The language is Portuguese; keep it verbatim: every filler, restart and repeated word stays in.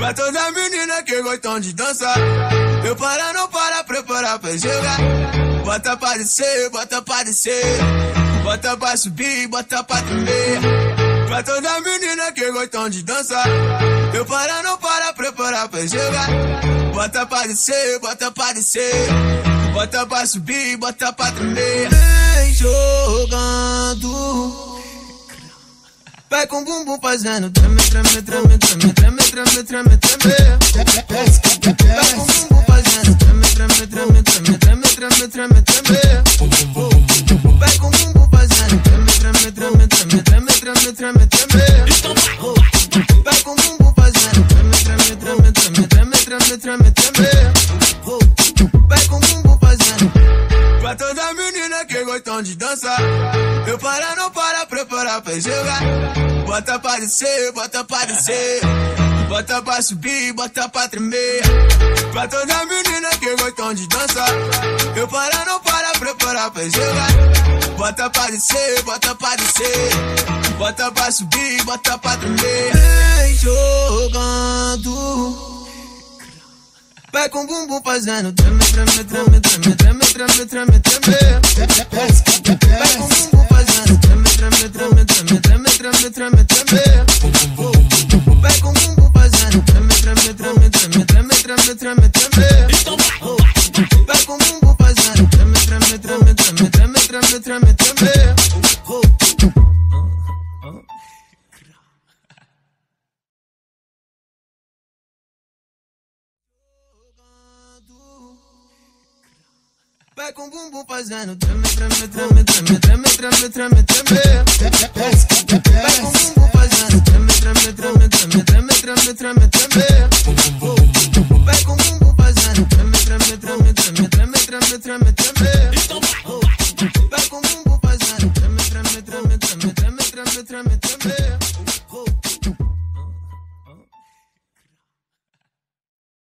Pra toda menina que gostam de dançar, eu para não para, preparar pra jogar. Bota pra descer, bota pra descer, bota pra subir, bota pra tremer. Pra toda menina que gostam de dançar, eu para não para, preparar pra jogar. Bota pra descer, bota pra descer, bota pra subir, bota pra tremer. Vem jogando, vai com o bumbum fazendo treme, treme, treme, treme, treme, treme, treme, treme. Vai com o bumbum fazendo treme, treme, treme, treme, treme, treme, treme, treme. Vai com o bumbum fazendo treme, treme, treme, treme, treme, treme, treme, treme. Vai com o bumbum fazendo treme, treme, treme, treme, treme, treme, treme, treme. Vai com o bumbum fazendo. Pra toda menina que gostam de dançar, eu para não para, preparar pra jogar. Bota pra descer, bota pra descer, bota pra subir, bota pra tremer. Pra toda menina que gostam de dançar, eu para não para, preparar pra jogar. Bota pra descer, bota pra descer, bota pra subir, bota pra tremer. Vem jogando, vai com o bumbum fazendo treme, treme, treme, treme, treme, treme, treme, treme. Vai com o bumbum fazendo treme, treme, treme, treme, treme, treme, treme, treme. Vai com o bumbum fazendo treme, treme, treme, treme, treme, treme, treme, treme. Vai com o bumbum fazendo treme, treme, treme, treme, treme, treme, treme, treme. Vai com o bumbum fazendo treme, treme, treme, treme, treme, treme, treme, treme. Vai com o bumbum fazendo treme, treme, treme, treme, treme, treme, treme, treme.